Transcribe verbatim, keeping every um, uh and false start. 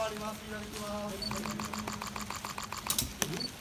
あります。いただきます。